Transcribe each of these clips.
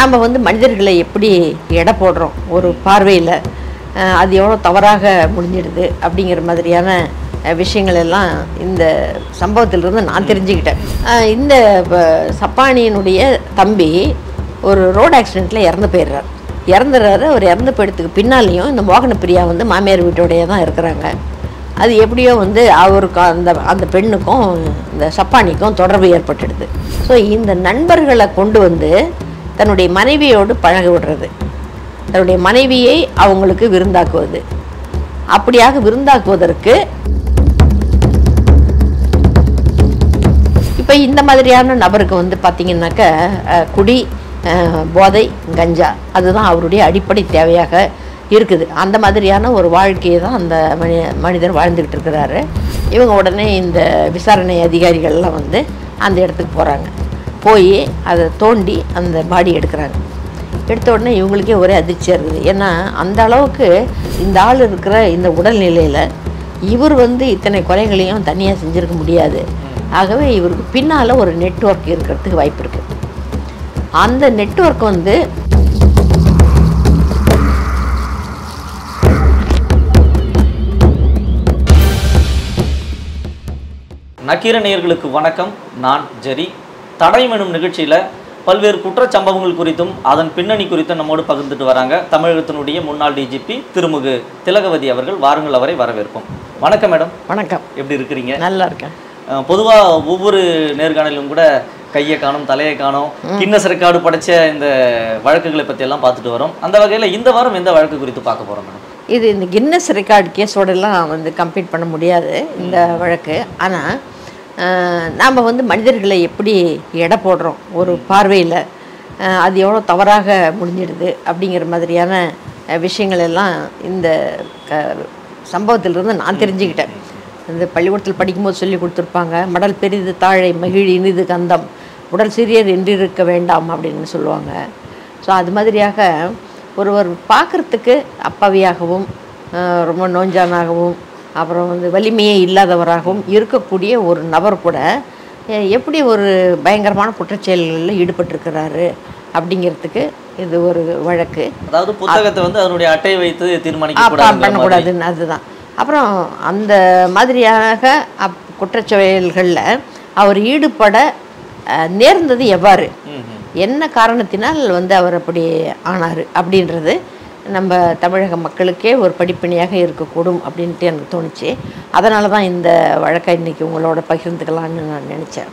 நாம் வந்து மனிதர்களை எப்படி எடை போடுறோம் ஒரு பார்வையில், அது எவ்வளோ தவறாக முடிஞ்சிடுது அப்படிங்கிற மாதிரியான விஷயங்கள் எல்லாம் இந்த சம்பவத்திலிருந்து நான் தெரிஞ்சுக்கிட்டேன். இந்த சப்பானியினுடைய தம்பி ஒரு ரோடு ஆக்சிடெண்ட்டில் இறந்து போயிடுறார். இறந்துடுறாரு. அவர் இறந்து போயிடுறதுக்கு பின்னாலேயும் இந்த மோகன பிரியா வந்து மாமியார் வீட்டோடையே தான் இருக்கிறாங்க. அது எப்படியோ வந்து அவருக்கு அந்த பெண்ணுக்கும் இந்த சப்பானிக்கும் தொடர்பு ஏற்பட்டுடுது. ஸோ இந்த நண்பர்களை கொண்டு வந்து தன்னுடைய மனைவியோடு பழக விடுறது, தன்னுடைய மனைவியை அவங்களுக்கு விருந்தாக்குவது, அப்படியாக விருந்தாக்குவதற்கு இப்போ இந்த மாதிரியான நபருக்கு வந்து பார்த்திங்கனாக்க குடி, போதை, கஞ்சா அதுதான் அவருடைய அடிப்படை தேவையாக இருக்குது. அந்த மாதிரியான ஒரு வாழ்க்கையை தான் அந்த மனிதர் வாழ்ந்துக்கிட்டு இருக்கிறாரு. இவங்க உடனே இந்த விசாரணை அதிகாரிகள்லாம் வந்து அந்த இடத்துக்கு போகிறாங்க. போய் அதை தோண்டி அந்த பாடி எடுக்கிறாங்க. எடுத்த உடனே இவங்களுக்கே ஒரே அதிர்ச்சியாக இருக்குது. ஏன்னா அந்த அளவுக்கு இந்த ஆள் இருக்கிற இந்த உடல்நிலையில் இவர் வந்து இத்தனை கொலைகளையும் தனியாக செஞ்சுருக்க முடியாது. ஆகவே இவருக்கு பின்னால் ஒரு நெட்வொர்க் இருக்கிறதுக்கு வாய்ப்பு இருக்குது. அந்த நெட்வொர்க் வந்து நக்கீரன் நேயர்களுக்கு வணக்கம். நான் ஜெரி. தடயம் எனும் நிகழ்ச்சியில் பல்வேறு குற்றச்சம்பவங்கள் குறித்தும் அதன் பின்னணி குறித்தும் நம்மோடு பகிர்ந்துட்டு வராங்க தமிழகத்தினுடைய முன்னாள் டிஜிபி திருமுகு திலகவதி அவர்கள். வாருங்கள், அவரை வரவேற்போம். வணக்கம் மேடம். வணக்கம். எப்படி இருக்கிறீங்க? நல்லா இருக்கேன். பொதுவாக ஒவ்வொரு நேர்காணலும் கூட கையை காணும், தலையை காணும், கின்னஸ் ரெக்கார்டு படைச்ச இந்த வழக்குகளை பற்றி எல்லாம் பார்த்துட்டு வரோம். அந்த வகையில் இந்த வாரம் எந்த வழக்கு குறித்து பார்க்க போகிறோம் மேடம்? இது இந்த கின்னஸ் ரெக்கார்டு கேஸோடலாம் வந்து கம்ப்ளீட் பண்ண முடியாது இந்த வழக்கு. ஆனால் நாம் வந்து மனிதர்களை எப்படி எடை போடுறோம் ஒரு பார்வையில், அது எவ்வளோ தவறாக முடிஞ்சிடுது அப்படிங்கிற மாதிரியான விஷயங்கள் எல்லாம் இந்த சம்பவத்திலிருந்து நான் தெரிஞ்சுக்கிட்டேன். இந்த பள்ளிக்கூடத்தில் படிக்கும்போது சொல்லி கொடுத்துருப்பாங்க, மடல் பெரிது தாழை மகிழ் இனிது கந்தம், உடல் சிறியர் என்றிருக்க வேண்டாம் அப்படின்னு சொல்லுவாங்க. ஸோ அது மாதிரியாக ஒருவர் பார்க்குறதுக்கு அப்பாவியாகவும் ரொம்ப நோஞ்சானாகவும் அப்புறம் வந்து வலிமையே இல்லாதவராகவும் இருக்கக்கூடிய ஒரு நபர் கூட எப்படி ஒரு பயங்கரமான குற்றச்செயல்களில் ஈடுபட்டிருக்கிறாரு அப்படிங்கிறதுக்கு இது ஒரு வழக்கு. அதாவது புத்தகத்தை வந்து அதனுடைய அட்டை வைத்து பண்ணக்கூடாதுன்னு அதுதான். அப்புறம் அந்த மாதிரியாக குற்றச்செயல்களில் அவர் ஈடுபட நேர்ந்தது எவ்வாறு, என்ன காரணத்தினால் வந்து அவர் அப்படி ஆனார் அப்படின்றது நம்ம தமிழக மக்களுக்கே ஒரு படிப்பினையாக இருக்கக்கூடும் அப்படின்ட்டு எனக்கு தோணுச்சு. அதனால தான் இந்த வழக்கை இன்றைக்கி உங்களோட பகிர்ந்துக்கலான்னு நான் நினச்சேன்.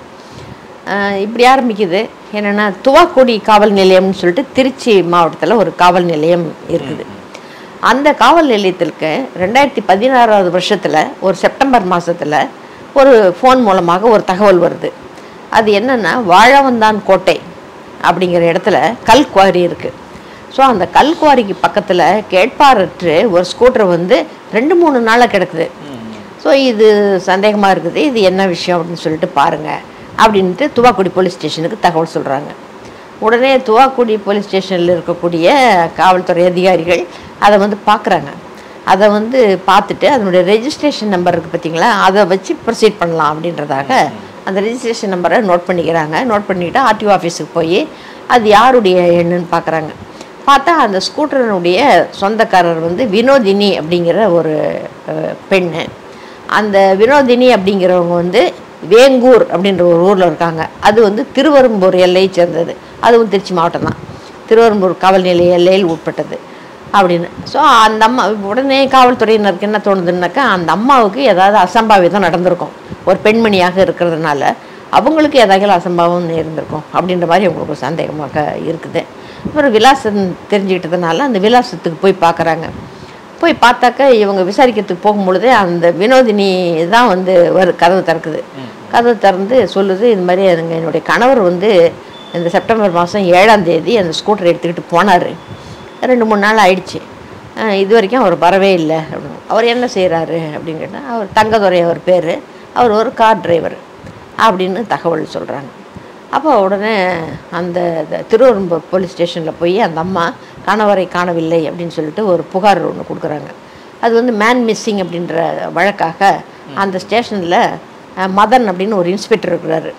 இப்படி ஆரம்பிக்குது. என்னென்னா, துவாக்குடி காவல் நிலையம்னு சொல்லிட்டு திருச்சி மாவட்டத்தில் ஒரு காவல் நிலையம் இருக்குது. அந்த காவல் நிலையத்திற்கு 2016 வருஷத்தில் ஒரு செப்டம்பர் மாதத்தில் ஒரு ஃபோன் மூலமாக ஒரு தகவல் வருது. அது என்னென்னா, வாழவந்தான் கோட்டை அப்படிங்கிற இடத்துல கல்குவாரி இருக்குது. ஸோ அந்த கல்குவாரிக்கு பக்கத்தில் கேட்பாரற்று ஒரு ஸ்கூட்டர் வந்து 2-3 நாளாக கிடக்குது. ஸோ இது சந்தேகமாக இருக்குது, இது என்ன விஷயம் அப்படின்னு சொல்லிட்டு பாருங்கள் அப்படின்ட்டு துவாக்குடி போலீஸ் ஸ்டேஷனுக்கு தகவல் சொல்கிறாங்க. உடனே துவாக்குடி போலீஸ் ஸ்டேஷனில் இருக்கக்கூடிய காவல்துறை அதிகாரிகள் அதை வந்து பார்க்குறாங்க. அதை வந்து பார்த்துட்டு அதனுடைய ரெஜிஸ்ட்ரேஷன் நம்பர் இருக்குது பார்த்தீங்களா, அதை வச்சு ப்ரொசீட் பண்ணலாம் அப்படின்றதாக அந்த ரெஜிஸ்ட்ரேஷன் நம்பரை நோட் பண்ணிக்கிறாங்க. நோட் பண்ணிக்கிட்டு ஆர்டிஓ ஆஃபீஸுக்கு போய் அது யாருடைய எண்ணுன்னு பார்க்குறாங்க. பார்த்தா அந்த ஸ்கூட்டருடைய சொந்தக்காரர் வந்து வினோதினி அப்படிங்கிற ஒரு பெண்ணு. அந்த வினோதினி அப்படிங்கிறவங்க வந்து வேங்கூர் அப்படின்ற ஒரு ஊரில் இருக்காங்க. அது வந்து திருவெரும்பூர் எல்லையை சேர்ந்தது. அதுவும் திருச்சி மாவட்டம் தான். திருவெரும்பூர் காவல் நிலைய எல்லையில் உட்பட்டது அப்படின்னு. ஸோ அந்த அம்மா உடனே காவல்துறையினருக்கு என்ன தோணுதுன்னாக்கா, அந்த அம்மாவுக்கு ஏதாவது அசம்பாவிதம் நடந்திருக்கும். ஒரு பெண்மணியாக இருக்கிறதுனால அவங்களுக்கு ஏதாவது அசம்பாவம் இருந்திருக்கும் அப்படின்ற மாதிரி அவங்களுக்கு சந்தேகமாக இருக்குது. அப்புறம் விலாசம் தெரிஞ்சுக்கிட்டதுனால அந்த விலாசத்துக்கு போய் பார்க்குறாங்க. போய் பார்த்தாக்க இவங்க விசாரிக்கிறதுக்கு போகும்பொழுதே அந்த வினோதினி தான் வந்து கதவு திறக்குது. கதவு திறந்து சொல்லுது, இது மாதிரி அதுங்க என்னுடைய கணவர் வந்து இந்த செப்டம்பர் மாதம் 7ஆம் தேதி அந்த ஸ்கூட்டரை எடுத்துக்கிட்டு போனார். 2-3 நாள் ஆயிடுச்சு, இது வரைக்கும் அவர் வரவே இல்லை அப்படின்னு. அவர் என்ன செய்கிறாரு அப்படின்னு கேட்டால், அவர் தங்கதுரை அவர் பேர், அவர் ஒரு கார் டிரைவர் அப்படின்னு தகவல் சொல்கிறாங்க. அப்போ உடனே அந்த திருவெரும்பூர் போலீஸ் ஸ்டேஷனில் போய் அந்த அம்மா கணவரை காணவில்லை அப்படின்னு சொல்லிட்டு ஒரு புகார் ஒன்று கொடுக்குறாங்க. அது வந்து மேன் மிஸ்ஸிங் அப்படின்ற வழக்காக அந்த ஸ்டேஷனில் மதன் அப்படின்னு ஒரு இன்ஸ்பெக்டர் இருக்கிறாரு.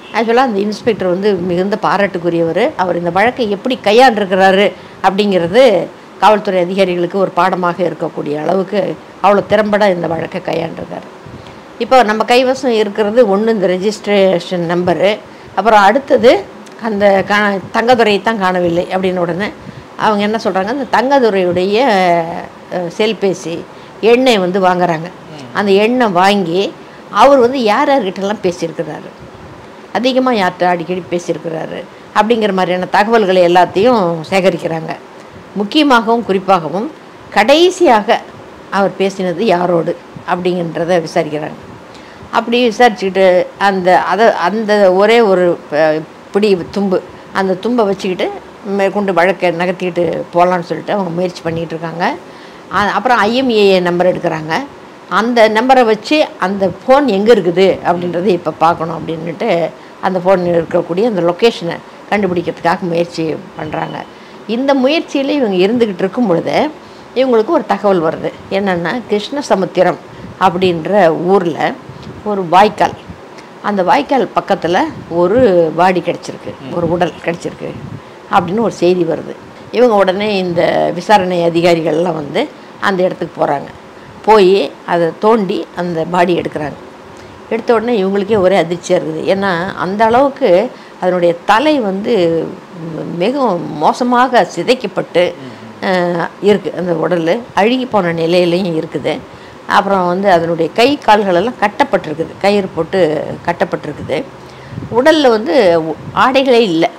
ஆக்சுவலாக அந்த இன்ஸ்பெக்டர் வந்து மிகுந்த பாராட்டுக்குரியவர். அவர் இந்த வழக்கை எப்படி கையாண்டிருக்கிறாரு அப்படிங்கிறது காவல்துறை அதிகாரிகளுக்கு ஒரு பாடமாக இருக்கக்கூடிய அளவுக்கு அவ்வளோ திறம்பட இந்த வழக்கை கையாண்டிருக்காரு. இப்போ நம்ம கைவசம் இருக்கிறது ஒன்று இந்த ரெஜிஸ்ட்ரேஷன் நம்பரு, அப்புறம் அடுத்தது அந்த தங்கதுரையை தான் காணவில்லை அப்படின்னு உடனே அவங்க என்ன சொல்கிறாங்க, அந்த தங்கதுரையுடைய செல்பேசி எண்ணை வந்து வாங்குறாங்க. அந்த எண்ணை வாங்கி அவர் வந்து யார் யார்கிட்டலாம் பேசியிருக்கிறாரு, அதிகமாக யார்கிட்ட அடிக்கடி பேசியிருக்கிறாரு அப்படிங்கிற மாதிரியான தகவல்களை எல்லாத்தையும் சேகரிக்கிறாங்க. முக்கியமாகவும் குறிப்பாகவும் கடைசியாக அவர் பேசினது யாரோடு அப்படிங்கிறத விசாரிக்கிறாங்க. அப்படி விசாரிச்சுக்கிட்டு அந்த ஒரே ஒரு பிடி தும்பு, அந்த தும்பை வச்சுக்கிட்டு மேற்கொண்டு வழக்கை நகர்த்திக்கிட்டு போகலான்னு சொல்லிட்டு அவங்க முயற்சி பண்ணிகிட்டு இருக்காங்க. அப்புறம் IMEI நம்பர் எடுக்கிறாங்க. அந்த நம்பரை வச்சு அந்த ஃபோன் எங்கே இருக்குது அப்படின்றத இப்போ பார்க்கணும் அப்படின்ட்டு அந்த ஃபோன் இருக்கக்கூடிய அந்த லொக்கேஷனை கண்டுபிடிக்கிறதுக்காக முயற்சி பண்ணுறாங்க. இந்த முயற்சியில் இவங்க இருந்துக்கிட்டு இருக்கும் பொழுது இவங்களுக்கு ஒரு தகவல் வருது. என்னென்னா, கிருஷ்ணசமுத்திரம் அப்படின்ற ஊரில் ஒரு வாய்க்கால், அந்த வாய்க்கால் பக்கத்தில் ஒரு பாடி கிடச்சிருக்கு, ஒரு உடல் கிடச்சிருக்கு அப்படின்னு ஒரு செய்தி வருது. இவங்க உடனே இந்த விசாரணை அதிகாரிகள்லாம் வந்து அந்த இடத்துக்கு போகிறாங்க. போய் அதை தோண்டி அந்த பாடி எடுக்கிறாங்க. எடுத்த உடனே இவங்களுக்கே ஒரே அதிர்ச்சியாக இருக்குது. ஏன்னா அந்த அளவுக்கு அதனுடைய தலை வந்து மிகவும் மோசமாக சிதைக்கப்பட்டு இருக்குது. அந்த உடல் அழுகி போன நிலையிலையும் இருக்குது. அப்புறம் வந்து அதனுடைய கை கால்களெல்லாம் கட்டப்பட்டிருக்குது, கயிறு போட்டு கட்டப்பட்டிருக்குது. உடலில் வந்து ஆடைகளே இல்லை,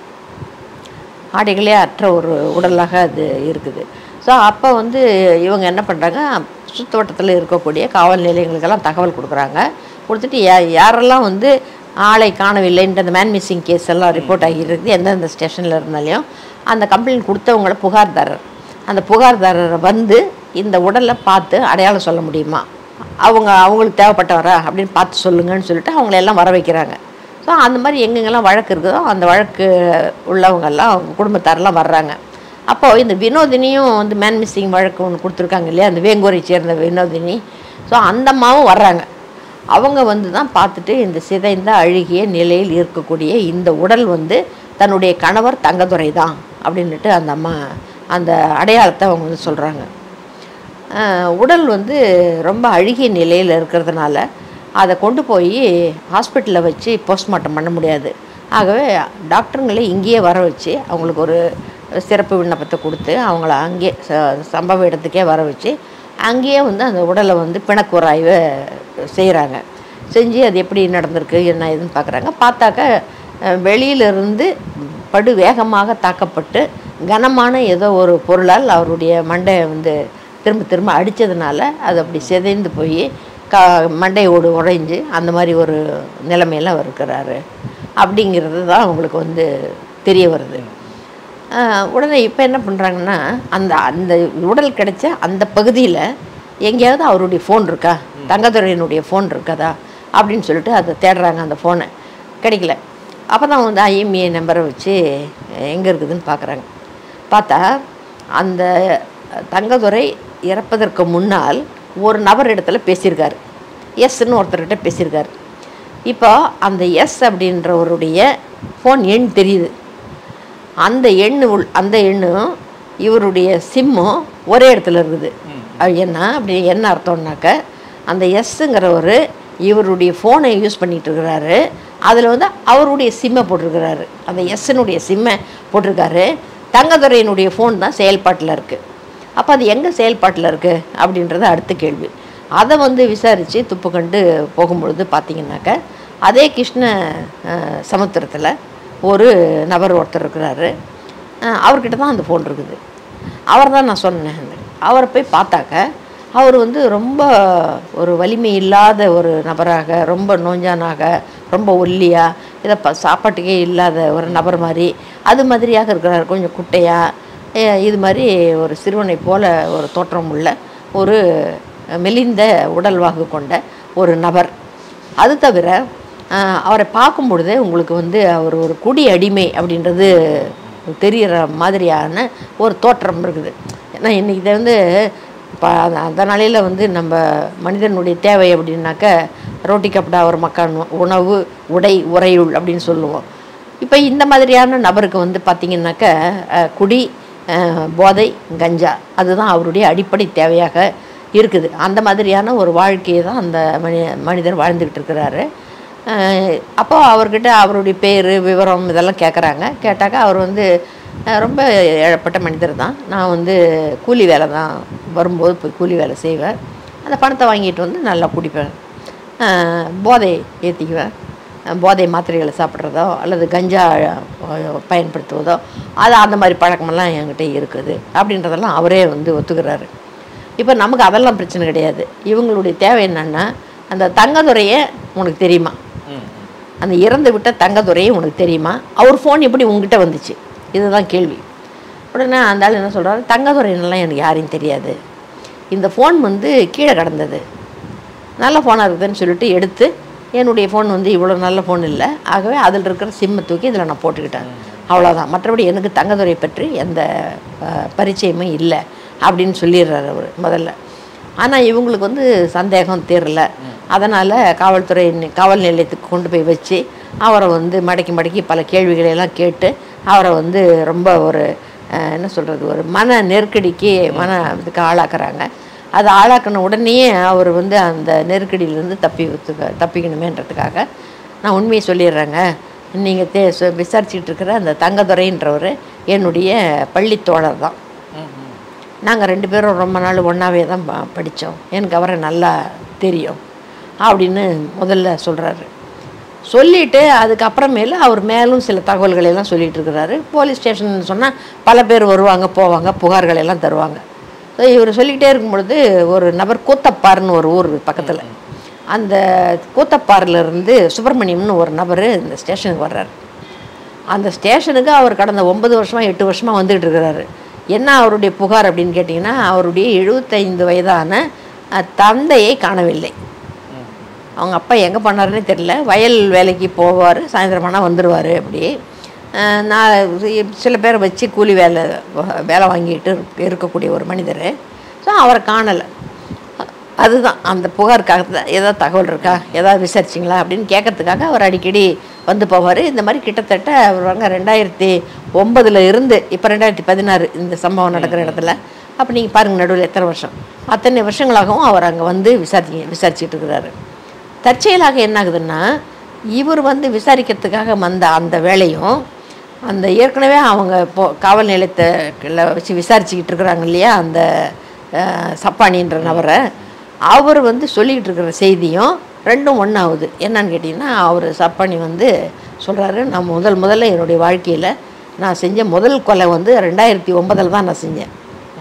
ஆடைகளே அற்ற ஒரு உடலாக அது இருக்குது. ஸோ அப்போ வந்து இவங்க என்ன பண்ணுறாங்க, சுற்றுவட்டத்தில் இருக்கக்கூடிய காவல் நிலையங்களுக்கெல்லாம் தகவல் கொடுக்குறாங்க. கொடுத்துட்டு யாரெல்லாம் வந்து ஆளை காணவில்லைன்ற அந்த மேன் மிஸ்ஸிங் கேஸ் எல்லாம் ரிப்போர்ட் ஆகியிருக்குது, எந்தெந்த ஸ்டேஷனில் இருந்தாலையும் அந்த கம்ப்ளைண்ட் கொடுத்தவங்கள புகார்தாரர், அந்த புகார்தாரரை வந்து இந்த உடலை பார்த்து அடையாளம் சொல்ல முடியுமா, அவங்களுக்கு தேவைப்பட்டவரா அப்படின்னு பார்த்து சொல்லுங்கன்னு சொல்லிட்டு அவங்களெல்லாம் வர வைக்கிறாங்க. ஸோ அந்த மாதிரி எங்கெங்கெல்லாம் வழக்கு இருக்குதோ அந்த வழக்கு உள்ளவங்கெல்லாம் அவங்க குடும்பத்தாரெல்லாம் வர்றாங்க. அப்போது இந்த வினோதினியும் வந்து மேன் மிஸ்ஸிங் வழக்கு ஒன்று கொடுத்துருக்காங்க இல்லையா, அந்த வேங்கூரை சேர்ந்த வினோதினி. ஸோ அந்த அம்மாவும் வர்றாங்க. அவங்க வந்து தான் பார்த்துட்டு இந்த சிதைந்த அழுகிய நிலையில் இருக்கக்கூடிய இந்த உடல் வந்து தன்னுடைய கணவர் தங்கதுரை தான் அப்படின்ட்டு அந்த அம்மா அந்த அடையாளத்தை அவங்க வந்து சொல்கிறாங்க. உடல் வந்து ரொம்ப அழுகிய நிலையில் இருக்கிறதுனால அதை கொண்டு போய் ஹாஸ்பிட்டலில் வச்சு போஸ்ட்மார்ட்டம் பண்ண முடியாது. ஆகவே டாக்டருங்களே இங்கேயே வர வச்சு அவங்களுக்கு ஒரு சிறப்பு விண்ணப்பத்தை கொடுத்து அவங்கள அங்கேயே சம்பவ இடத்துக்கே வர வச்சு அங்கேயே வந்து அந்த உடலை வந்து பிணக்கூராய்வு செய்கிறாங்க. செஞ்சு அது எப்படி நடந்திருக்கு என்ன ஏதுன்னு பார்க்குறாங்க. பார்த்தாக்க வெளியிலிருந்து படு வேகமாக தாக்கப்பட்டு கனமான ஏதோ ஒரு பொருளால் அவருடைய மண்டையை வந்து திரும்ப திரும்ப அடித்ததுனால அது அப்படி சிதைந்து போய் மண்டையோடு உடைஞ்சு அந்த மாதிரி ஒரு நிலைமையில் அவர் இருக்கிறாரு அப்படிங்கிறது தான் அவங்களுக்கு வந்து தெரிய வருது. உடனே இப்போ என்ன பண்ணுறாங்கன்னா, அந்த அந்த உடல் கிடைச்ச அந்த பகுதியில் எங்கேயாவது அவருடைய ஃபோன் இருக்கா, தங்கதுரையினுடைய ஃபோன் இருக்காதா அப்படின்னு சொல்லிட்டு அதை தேடுறாங்க. அந்த ஃபோனை கிடைக்கல. அப்போ தான் வந்து IMEI நம்பரை வச்சு எங்கே இருக்குதுன்னு பார்க்குறாங்க. பார்த்தா அந்த தங்கதுரை இறப்பதற்கு முன்னால் ஒரு நபர் இடத்துல பேசியிருக்காரு, எஸ்ன்னு ஒருத்தர்கிட்ட பேசியிருக்காரு. இப்போ அந்த எஸ் அப்படின்றவருடைய ஃபோன் எண் தெரியுது. அந்த எண்ணும் இவருடைய சிம்மும் ஒரே இடத்துல இருக்குது. என்ன அப்படி என்ன அர்த்தம்னாக்க, அந்த எஸ்ஸுங்கிறவர் இவருடைய ஃபோனை யூஸ் பண்ணிகிட்டு இருக்கிறாரு, அதில் வந்து அவருடைய சிம்மை போட்டிருக்கிறாரு, அந்த எஸ்ஸினுடைய சிம்மை போட்டிருக்காரு. தங்கதுரையினுடைய ஃபோன் தான் செயல்பாட்டில் இருக்குது. அப்போ அது எங்கே செயல்பாட்டில் இருக்குது அப்படின்றது அடுத்த கேள்வி. அதை வந்து விசாரித்து துப்பு கண்டு போகும்பொழுது பார்த்திங்கனாக்க, அதே கிருஷ்ண சமுத்திரத்தில் ஒரு நபர் ஒருத்தர் இருக்கிறாரு. அவர்கிட்ட தான் அந்த ஃபோன் இருக்குது. அவர் தான் நான் சொன்னேன். அவரை போய் பார்த்தாக்க அவர் வந்து ரொம்ப ஒரு வலிமை இல்லாத ஒரு நபராக, ரொம்ப நோஞ்சானாக, ரொம்ப ஒல்லியாக, இதை சாப்பாட்டுக்கே இல்லாத ஒரு நபர் மாதிரி அது மாதிரியாக இருக்கிறார். கொஞ்சம் குட்டையாக, இது மாதிரி ஒரு சிறுவனை போல ஒரு தோற்றம் உள்ள ஒரு மெலிந்த உடல்வாகு கொண்ட ஒரு நபர். அது தவிர அவரை பார்க்கும் பொழுதே உங்களுக்கு வந்து அவர் ஒரு குடி அடிமை அப்படின்றது தெரிகிற மாதிரியான ஒரு தோற்றம் இருக்குது. ஏன்னா இன்றைக்கி இதை வந்து இப்போ அந்த நாளையில் வந்து நம்ம மனிதனுடைய தேவை அப்படின்னாக்க ரோட்டி கப்படா ஒரு மக்கான், உணவு உடை உறையுள் அப்படின்னு சொல்லுவோம். இப்போ இந்த மாதிரியான நபருக்கு வந்து பார்த்திங்கனாக்க குடி, போதை, கஞ்சா அதுதான் அவருடைய அடிப்படை தேவையாக இருக்குது. அந்த மாதிரியான ஒரு வாழ்க்கையை தான் அந்த மனிதர் வாழ்ந்துக்கிட்டு இருக்கிறாரு. அப்போ அவர்கிட்ட அவருடைய பேர் விவரம் இதெல்லாம் கேட்குறாங்க. கேட்டாக்கா அவர் வந்து ரொம்ப ஏழப்பட்ட மனிதர் தான், நான் வந்து கூலி வேலை தான், வரும்போது போய் கூலி வேலை செய்வேன், அந்த பணத்தை வாங்கிட்டு வந்து நல்லா குடிப்பேன், போதை ஏற்றிக்குவேன், போதை மாத்திரைகளை சாப்பிட்றதோ அல்லது கஞ்சா பயன்படுத்துவதோ அது அந்த மாதிரி பழக்கமெல்லாம் என்கிட்ட இருக்குது அப்படின்றதெல்லாம் அவரே வந்து ஒத்துக்கிறாரு. இப்போ நமக்கு அதெல்லாம் பிரச்சனை கிடையாது. இவங்களுடைய தேவை என்னென்னா, அந்த தங்கதுரையை உனக்கு தெரியுமா, அந்த இறந்து விட்ட தங்கதுரையை உனக்கு தெரியுமா, அவர் ஃபோன் எப்படி உங்ககிட்ட வந்துச்சு, இதுதான் கேள்வி. உடனே அந்த ஆள் என்ன சொல்கிறாரு, தங்கதுரைன்னெலாம் எனக்கு யாரையும் தெரியாது, இந்த ஃபோன் வந்து கீழே கிடந்தது, நல்ல ஃபோனாக இருக்குதுன்னு சொல்லிட்டு எடுத்து, என்னுடைய ஃபோன் வந்து இவ்வளோ நல்ல ஃபோன் இல்லை, ஆகவே அதில் இருக்கிற சிம்மை தூக்கி இதில் நான் போட்டுக்கிட்டேன், அவ்வளோதான், மற்றபடி எனக்கு தங்கதுரை பற்றி எந்த பரிச்சயமும் இல்லை அப்படின்னு சொல்லிடுறாரு அவர் முதல்ல. ஆனால் இவங்களுக்கு வந்து சந்தேகம் தீரலை. அதனால் காவல் நிலையத்துக்கு கொண்டு போய் வச்சு அவரை வந்து மடக்கி பல கேள்விகளையெல்லாம் கேட்டு அவரை வந்து ரொம்ப ஒரு என்ன சொல்கிறது, ஒரு மன நெருக்கடிக்கு இதுக்கு ஆளாக்குறாங்க. அதை ஆளாக்கின உடனே அவர் வந்து அந்த நெருக்கடியிலேருந்து தப்பிக்கணுமேன்றதுக்காக நான் உண்மையை சொல்லிடுறேங்க, நீங்கள் விசாரிச்சுட்டு இருக்கிற அந்த தங்கதுரைன்றவர் என்னுடைய பள்ளி தோழர் தான், நாங்கள் 2 பேரும் ரொம்ப நாள் ஒன்றாவே தான் படித்தோம், எனக்கு அவரை நல்லா தெரியும் அப்படின்னு முதல்ல சொல்கிறாரு. சொல்லிவிட்டு அதுக்கப்புறமேல அவர் மேலும் சில தகவல்களெல்லாம் சொல்லிகிட்டு இருக்கிறாரு. போலீஸ் ஸ்டேஷன் சொன்னால் பல பேர் வருவாங்க போவாங்க, புகார்களெல்லாம் தருவாங்க. ஸோ இவர் சொல்லிக்கிட்டே இருக்கும் பொழுது ஒரு நபர் கூத்தப்பாருன்னு ஒரு ஊர் பக்கத்தில், அந்த கூத்தப்பாரிலிருந்து சுப்பிரமணியம்னு ஒரு நபர் இந்த ஸ்டேஷனுக்கு வர்றார். அந்த ஸ்டேஷனுக்கு அவர் கடந்த 9 வருஷமாக 8 வருஷமாக வந்துக்கிட்டு இருக்கிறாரு. என்ன அவருடைய புகார் அப்படின்னு கேட்டிங்கன்னா, அவருடைய 75 வயதான தந்தையை காணவில்லை. அவங்க அப்பா எங்கே பண்ணாருன்னே தெரியல, வயல் வேலைக்கு போவார், சாயந்தரம் ஆனால் வந்துடுவார். அப்படி நான் சில பேரை வச்சு கூலி வேலை வாங்கிட்டு இருக்கக்கூடிய ஒரு மனிதர். ஸோ அவரை காணலை. அதுதான் அந்த புகாருக்காக தான், ஏதாவது தகவல் இருக்கா, ஏதாவது விசாரிச்சிங்களா அப்படின்னு கேட்கறதுக்காக அவர் அடிக்கடி வந்து போவார். இந்த மாதிரி கிட்டத்தட்ட அவர் 2009 இருந்து இப்போ 2016 இந்த சம்பவம் நடக்கிற இடத்துல. அப்போ நீங்கள் பாருங்கள் நடுவில் எத்தனை வருஷம், அத்தனை வருஷங்களாகவும் அவர் அங்கே வந்து விசாரிச்சுட்டு இருக்கிறாரு. தற்செயலாக என்ன ஆகுதுன்னா, இவர் வந்து விசாரிக்கிறதுக்காக வந்த அந்த வேலையும் அந்த ஏற்கனவே அவங்க காவல் நிலையத்தில் வச்சு விசாரிச்சுக்கிட்டு இருக்கிறாங்க இல்லையா, அந்த சப்பானின்ற நபரை, அவர் வந்து சொல்லிக்கிட்டு இருக்கிற செய்தியும் ரெண்டும் ஒன்றாகுது. என்னன்னு கேட்டிங்கன்னா, அவர் சப்பானி வந்து சொல்கிறாரு, நான் முதல்ல என்னுடைய வாழ்க்கையில் நான் செஞ்ச முதல் கொலை வந்து 2009 தான் நான் செஞ்சேன்.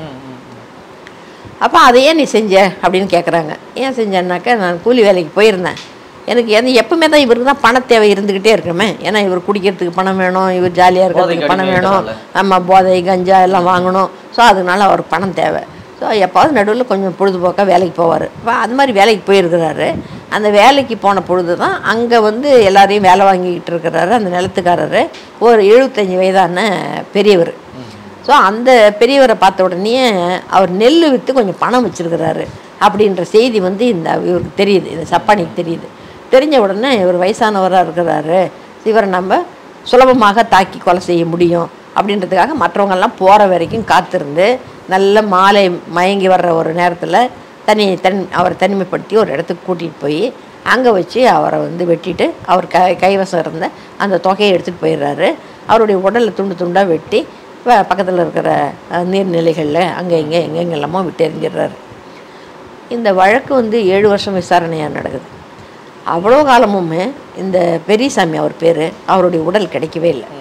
அப்போ அதையே நீ செஞ்ச அப்படின்னு கேட்குறாங்க. ஏன் செஞ்சேன்னாக்கா, நான் கூலி வேலைக்கு போயிருந்தேன், எனக்கு எப்பவுமே தான் இவருக்கு தான் பண தேவை இருந்துக்கிட்டே இருக்கணுமே, ஏன்னா இவர் குடிக்கிறதுக்கு பணம் வேணும், இவர் ஜாலியாக இருக்கிறதுக்கு பணம் வேணும், நம்ம போதை கஞ்சா எல்லாம் வாங்கணும். ஸோ அதனால அவருக்கு பணம் தேவை. ஸோ எப்போது நடுவில் கொஞ்சம் பொழுதுபோக்காக வேலைக்கு போவார். அது மாதிரி வேலைக்கு போயிருக்கிறாரு. அந்த வேலைக்கு போன பொழுது தான் அங்கே வந்து எல்லாரையும் வேலை வாங்கிக்கிட்டு இருக்கிறாரு அந்த நிலத்துக்காரர், ஒரு 75 வயதான பெரியவர். ஸோ அந்த பெரியவரை பார்த்த உடனே அவர் நெல் விற்று கொஞ்சம் பணம் வச்சுருக்கிறாரு அப்படின்ற செய்தி வந்து இவருக்கு தெரியுது, இந்த சப்பானிக்கு தெரியுது. தெரிஞ்ச உடனே இவர் வயசானவராக இருக்கிறாரு, இவரை நம்ம சுலபமாக தாக்கி கொலை செய்ய முடியும் அப்படின்றதுக்காக மற்றவங்கெல்லாம் போகிற வரைக்கும் காத்திருந்து நல்ல மாலை மயங்கி வர்ற ஒரு நேரத்தில் அவரை தனிமைப்படுத்தி ஒரு இடத்துக்கு கூட்டிகிட்டு போய் அங்கே வச்சு அவரை வந்து வெட்டிட்டு அவர் கைவசம் இருந்த அந்த தொகையை எடுத்துகிட்டு போயிடுறாரு. அவருடைய உடலை துண்டாக வெட்டி பக்கத்தில் இருக்கிற நீர்நிலைகளில் அங்கே எங்கெங்கெல்லாமோ விட்டு எறிஞ்சிடுறாரு. இந்த வழக்கு வந்து 7 வருஷம் விசாரணையாக நடக்குது. அவ்வளோ காலமுமே இந்த பெரியசாமி அவர் பேர், அவருடைய உடல் கிடைக்கவே இல்லை.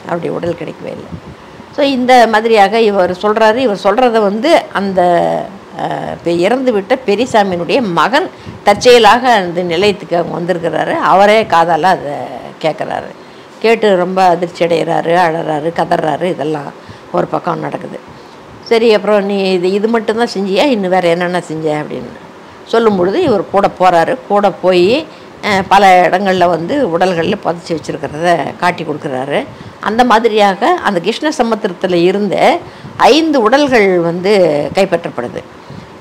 ஸோ இந்த மாதிரியாக இவர் சொல்கிறத வந்து அந்த இறந்து விட்ட பெரியசாமியினுடைய மகன் தற்செயலாக அந்த நிலையத்துக்கு அவங்க வந்திருக்கிறாரு. அவரே காதால் அதை கேட்குறாரு. கேட்டு ரொம்ப அதிர்ச்சி அடைகிறாரு, அழறாரு, கதறாரு. இதெல்லாம் ஒரு பக்கம் நடக்குது. சரி, அப்புறம் நீ இது மட்டும்தான் செஞ்சியா, இன்னும் வேறு என்னென்ன செஞ்ச அப்படின்னு சொல்லும் பொழுது இவர் கூட போகிறாரு. கூட போய் பல இடங்களில் வந்து உடல்களில் புதைச்சி வச்சுருக்கிறத காட்டி கொடுக்குறாரு. அந்த மாதிரியாக அந்த கிருஷ்ண சமுத்திரத்தில் இருந்த 5 உடல்கள் வந்து கைப்பற்றப்படுது.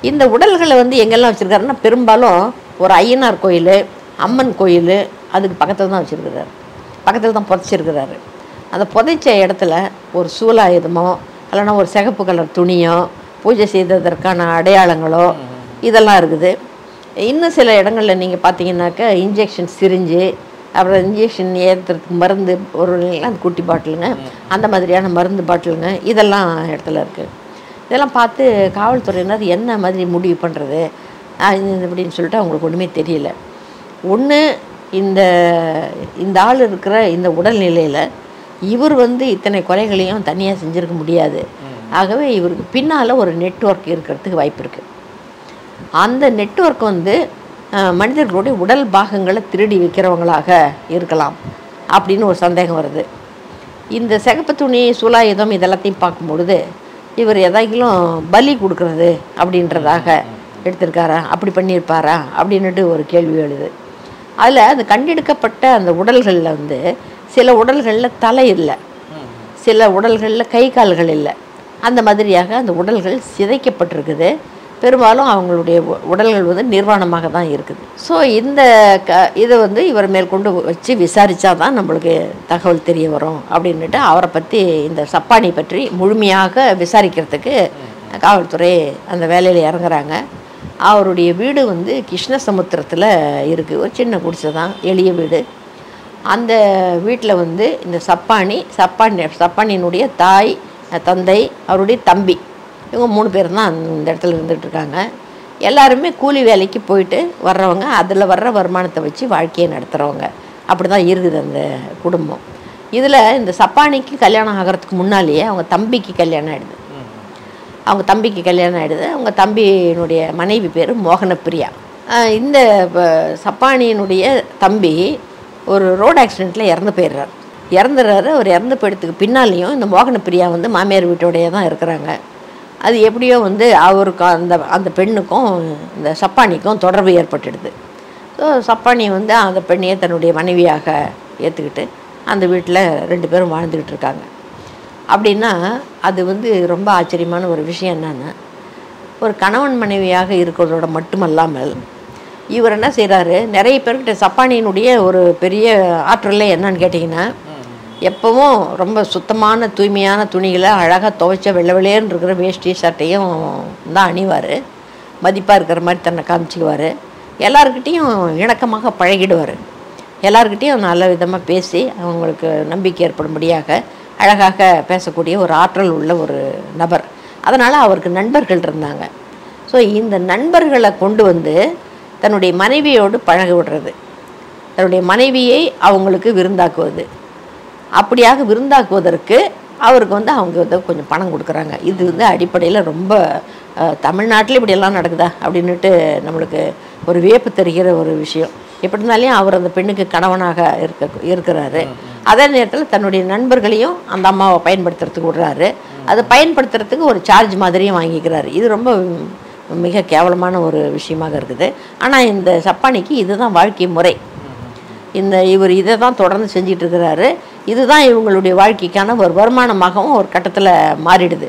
இந்த உடல்களை வந்து எங்கெல்லாம் வச்சுருக்காருன்னா பெரும்பாலும் ஒரு ஐயனார் கோயில், அம்மன் கோயில் அதுக்கு பக்கத்தில் தான் வச்சுருக்கிறாரு, பக்கத்தில் தான் புதைச்சிருக்கிறாரு. அந்த புதைச்ச இடத்துல ஒரு சூலாயுதமோ இல்லைன்னா ஒரு சிகப்பு கலர் துணியோ பூஜை செய்ததற்கான அடையாளங்களோ இதெல்லாம் இருக்குது. இன்னும் சில இடங்களில் நீங்கள் பார்த்தீங்கன்னாக்கா இன்ஜெக்ஷன் சிரிஞ்சு, அப்புறம் இன்ஜெக்ஷன் ஏற்றுறதுக்கு மருந்து ஒரு அந்த குட்டி பாட்டிலுங்க, அந்த மாதிரியான மருந்து பாட்டிலுங்க இதெல்லாம் இடத்துல இருக்குது. இதெல்லாம் பார்த்து காவல்துறையினர் என்ன மாதிரி முடிவு பண்ணுறது அப்படின்னு சொல்லிட்டு அவங்களுக்கு ஒன்றுமே தெரியல. ஒன்று இந்த ஆள் இருக்கிற இந்த உடல்நிலையில் இவர் வந்து இத்தனை கொலைகளையும் தனியாக செஞ்சுருக்க முடியாது. ஆகவே இவருக்கு பின்னால் ஒரு நெட்வொர்க் இருக்கிறதுக்கு வாய்ப்பு இருக்குது. அந்த நெட்வொர்க் வந்து மனிதர்களுடைய உடல் பாகங்களை திருடி வைக்கிறவங்களாக இருக்கலாம் அப்படின்னு ஒரு சந்தேகம் வருது. இந்த சிகப்பு துணி, சூலாயுதம் இதெல்லாத்தையும் பார்க்கும்பொழுது இவர் எதாகிலும் பலி கொடுக்கறது அப்படின்றதாக எடுத்திருக்காரா, அப்படி பண்ணியிருப்பாரா அப்படின்னுட்டு ஒரு கேள்வி எழுது. அதில் அந்த கண்டெடுக்கப்பட்ட அந்த உடல்களில் வந்து சில உடல்களில் தலை இல்லை, சில உடல்களில் கை கால்கள் இல்லை, அந்த மாதிரியாக அந்த உடல்கள் சிதைக்கப்பட்டிருக்குது. பெரும்பாலும் அவங்களுடைய உடல்கள் வந்து நிர்வாணமாக தான் இருக்குது. ஸோ இதை வந்து இவர் மேற்கொண்டு வச்சு விசாரித்தா தான் நம்மளுக்கு தகவல் தெரிய வரும் அப்படின்ட்டு அவரை பற்றி, இந்த சப்பானி பற்றி முழுமையாக விசாரிக்கிறதுக்கு காவல்துறை அந்த வேலையில் இறங்குறாங்க. அவருடைய வீடு வந்து கிருஷ்ணசமுத்திரத்தில் இருக்குது. ஒரு சின்ன குடிசை தான், எளிய வீடு. அந்த வீட்டில் வந்து இந்த சப்பானியினுடைய தாய், தந்தை, அவருடைய தம்பி, இவங்க 3 பேர் தான் இந்த இடத்துல இருந்துகிட்ருக்காங்க. எல்லாருமே கூலி வேலைக்கு போயிட்டு வர்றவங்க, அதில் வர்ற வருமானத்தை வச்சு வாழ்க்கையை நடத்துகிறவங்க. அப்படி தான் இருக்குது அந்த குடும்பம். இதில் இந்த சப்பானிக்கு கல்யாணம் ஆகிறதுக்கு முன்னாலேயே அவங்க தம்பிக்கு கல்யாணம் ஆகிடுது. அவங்க தம்பியினுடைய மனைவி பேர் மோகனப்பிரியா. இந்த சப்பானியினுடைய தம்பி ஒரு ரோடு ஆக்சிடெண்ட்டில் இறந்து போயிடுறாரு. அவர் இறந்து போயிடுறதுக்கு பின்னாலேயும் இந்த மோகனப்பிரியா வந்து மாமியார் வீட்டோடையே தான் இருக்கிறாங்க. அது எப்படியோ வந்து அவருக்கு அந்த பெண்ணுக்கும் இந்த சப்பானிக்கும் தொடர்பு ஏற்பட்டுடுது. ஸோ சப்பானி வந்து அந்த பெண்ணையே தன்னுடைய மனைவியாக ஏற்றுக்கிட்டு அந்த வீட்டில் 2 பேரும் வாழ்ந்துக்கிட்டு இருக்காங்க. அப்படின்னா அது வந்து ரொம்ப ஆச்சரியமான ஒரு விஷயம். என்னென்னா, ஒரு கணவன் மனைவியாக இருக்கிறதோட மட்டுமல்லாமல் இவர் என்ன செய்கிறாரு, நிறைய பேர்கிட்ட சப்பானியினுடைய ஒரு பெரிய ஆற்றலே என்னன்னு கேட்டிங்கன்னா, எப்பவும் ரொம்ப சுத்தமான தூய்மையான துணிகளை அழகாக துவைச்ச வெள்ளை வெள்ளையன்னு இருக்கிற வேஷ்டி சட்டையும் தான் அணிவார். மதிப்பாக இருக்கிற மாதிரி தன்னை காமிச்சிக்குவார். எல்லாருக்கிட்டேயும் இணக்கமாக பழகிடுவார். எல்லாருக்கிட்டேயும் நல்ல விதமாக பேசி அவங்களுக்கு நம்பிக்கை ஏற்படும்படியாக அழகாக பேசக்கூடிய ஒரு ஆற்றல் உள்ள ஒரு நபர். அதனால் அவருக்கு நண்பர்கள் இருந்தாங்க. ஸோ இந்த நண்பர்களை கொண்டு வந்து தன்னுடைய மனைவியோடு பழக விடுறது, தன்னுடைய மனைவியை அவங்களுக்கு விருந்தாக்குவது. அப்படியாக விருந்தாக்குவதற்கு அவருக்கு வந்து அவங்க வந்து கொஞ்சம் பணம் கொடுக்குறாங்க. இது வந்து அடிப்படையில் ரொம்ப தமிழ்நாட்டில் இப்படியெல்லாம் நடக்குதா அப்படின்ட்டு நம்மளுக்கு ஒரு வியப்பு தருகிற ஒரு விஷயம். எப்படி இருந்தாலையும் அவர் அந்த பெண்ணுக்கு கணவனாக இருக்கிறாரு. அதே நேரத்தில் தன்னுடைய நண்பர்களையும் அந்த அம்மாவை பயன்படுத்துறதுக்கு விடுறாரு. அதை பயன்படுத்துறதுக்கு ஒரு சார்ஜ் மாதிரியும் வாங்கிக்கிறாரு. இது ரொம்ப மிக கேவலமான ஒரு விஷயமாக இருக்குது. ஆனால் இந்த சப்பானிக்கு இதுதான் வாழ்க்கை முறை. இவர் இதை தான் தொடர்ந்து செஞ்சிட்டு இருக்கிறாரு. இதுதான் இவங்களுடைய வாழ்க்கைக்கான ஒரு வருமானமாகவும் ஒரு கட்டத்தில் மாறிடுது.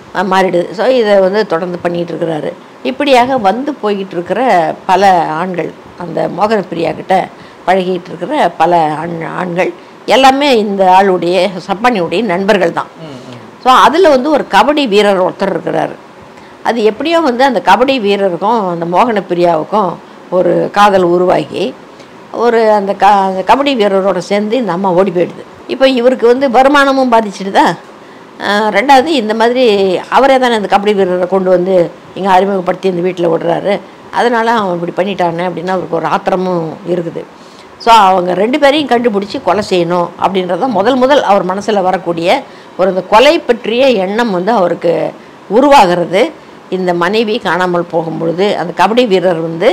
ஸோ இதை வந்து தொடர்ந்து பண்ணிகிட்டு இருக்கிறாரு. இப்படியாக வந்து போய்கிட்டு இருக்கிற பல ஆண்கள், அந்த மோகனப்பிரியா கிட்ட பழகிட்டு இருக்கிற பல ஆண்கள் எல்லாமே இந்த ஆளுடைய சப்பானியுடைய நண்பர்கள் தான். ஸோ அதில் வந்து ஒரு கபடி வீரர் ஒருத்தர் இருக்கிறார். அது எப்படியோ வந்து அந்த கபடி வீரருக்கும் அந்த மோகனப்பிரியாவுக்கும் ஒரு காதல் உருவாகி அந்த கபடி வீரரோட சேர்ந்து இந்த அம்மா ஓடி போயிடுது. இப்போ இவருக்கு வந்து வருமானமும் பாதிச்சிடுதா. ரெண்டாவது இந்த மாதிரி அவரே தானே அந்த கபடி வீரரை கொண்டு வந்து இங்கே அறிமுகப்படுத்தி இந்த வீட்டில் விடுறாரு. அதனால் அவன் இப்படி பண்ணிட்டானே அப்படின்னு அவருக்கு ஒரு ஆத்திரமும் இருக்குது. ஸோ அவங்க 2 பேரையும் கண்டுபிடிச்சி கொலை செய்யணும் அப்படின்றத முதல் அவர் மனசில் வரக்கூடிய ஒரு இந்த கொலை பற்றிய எண்ணம் வந்து அவருக்கு உருவாகிறது. இந்த மனைவி காணாமல் போகும்பொழுது அந்த கபடி வீரர் வந்து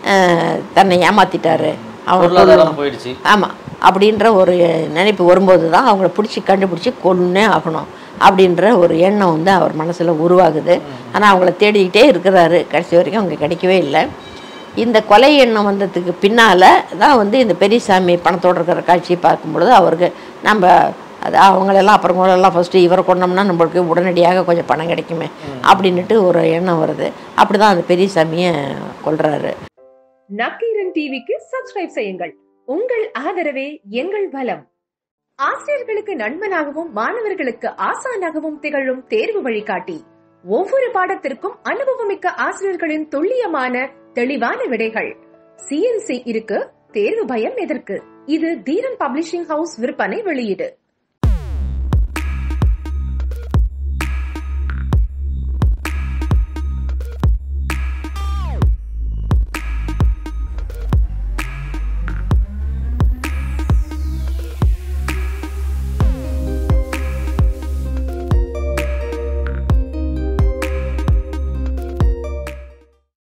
தன்னை ஏமாற்றிட்டாரு, அவன் போயிடுச்சு, ஆமாம் அப்படின்ற ஒரு நினைப்பு வரும்போது தான் அவங்கள கண்டுபிடிச்சி கொன்னே ஆகணும் அப்படின்ற ஒரு எண்ணம் வந்து அவர் மனசில் உருவாகுது. ஆனால் அவங்கள தேடிக்கிட்டே இருக்கிறாரு. கடைசி வரைக்கும் அவங்க கிடைக்கவே இல்லை. இந்த கொலை எண்ணம் வந்ததுக்கு பின்னால் தான் வந்து இந்த பெரியசாமி பணத்தோடு இருக்கிற காட்சியை பார்க்கும்பொழுது அவருக்கு நம்ம அது அவங்களெல்லாம் அப்புறங்களெல்லாம் ஃபஸ்ட்டு இவரை கொண்டோம்னா நம்மளுக்கு உடனடியாக கொஞ்சம் பணம் கிடைக்குமே அப்படின்ட்டு ஒரு எண்ணம் வருது. அப்படிதான் அந்த பெரியசாமியை கொல்றாரு. நக்கீரன் டிவிக்கு சப்ஸ்கிரைப் செய்யுங்கள். உங்கள் ஆதரவே எங்கள் பலம். ஆசிரியர்களுக்கு நண்பனாகவும் மாணவர்களுக்கு ஆசானாகவும் திகழும் தேர்வு வழிகாட்டி. ஒவ்வொரு பாடத்திற்கும் அனுபவமிக்க ஆசிரியர்களின் துல்லியமான தெளிவான விடைகள். CNC இருக்கு, தேர்வு பயம் எதற்கு? இது தீரன் பப்ளிஷிங் ஹவுஸ் விற்பனை வெளியீடு.